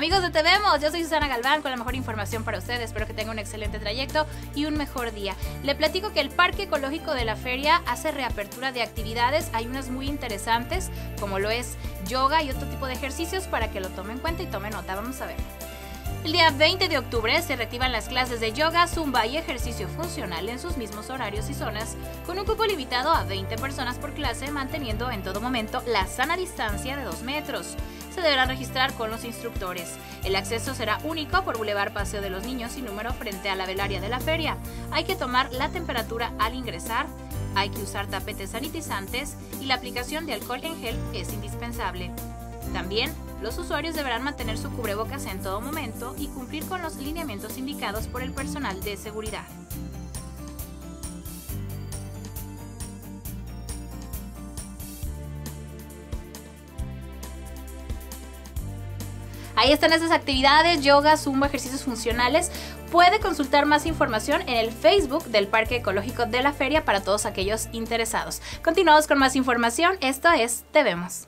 Amigos de Te Vemos, yo soy Susana Galván con la mejor información para ustedes. Espero que tengan un excelente trayecto y un mejor día. Le platico que el Parque Ecológico de la Feria hace reapertura de actividades. Hay unas muy interesantes, como lo es yoga y otro tipo de ejercicios, para que lo tomen en cuenta y tomen nota. Vamos a ver. El día 20 de octubre se reactivan las clases de yoga, zumba y ejercicio funcional en sus mismos horarios y zonas, con un cupo limitado a 20 personas por clase, manteniendo en todo momento la sana distancia de 2 metros. Se deberán registrar con los instructores. El acceso será único por Boulevard Paseo de los Niños sin número frente a la velaria de la feria. Hay que tomar la temperatura al ingresar, hay que usar tapetes sanitizantes y la aplicación de alcohol en gel es indispensable. También, los usuarios deberán mantener su cubrebocas en todo momento y cumplir con los lineamientos indicados por el personal de seguridad. Ahí están esas actividades, yoga, zumba, ejercicios funcionales. Puede consultar más información en el Facebook del Parque Ecológico de la Feria para todos aquellos interesados. Continuamos con más información. Esto es Te Vemos.